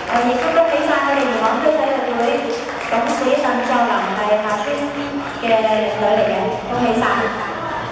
亦都恭喜晒我哋元朗區體育會董事鄧作霖係夏川嘅領隊嚟嘅，恭喜晒！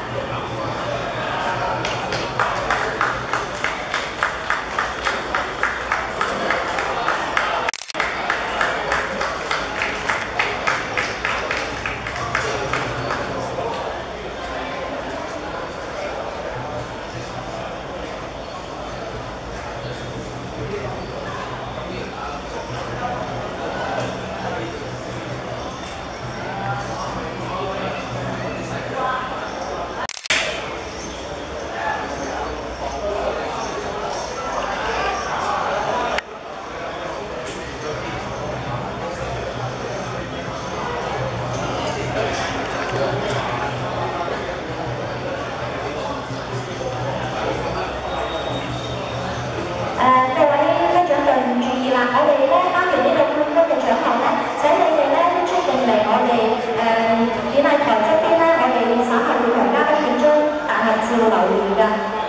各位家長隊唔注意啦！我哋咧頒完呢個冠軍嘅獎項咧，請你哋咧出定嚟我哋演藝台側邊咧，我哋稍後會同嘉賓影張大合照留念㗎。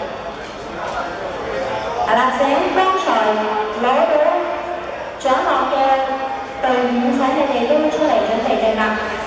係啦，請剛才攞到獎項嘅隊伍，請你哋都出嚟準備定啦。